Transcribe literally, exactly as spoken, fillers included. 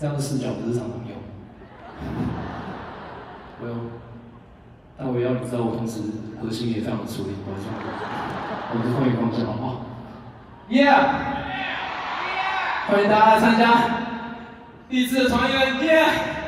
这样的视角不是常常有。我有，但我也要你知道，我同时核心也非常的处理，我就我们换一个方向好不好 ？Yeah！ 欢迎大家来参加第一次的团圆 ，Yeah！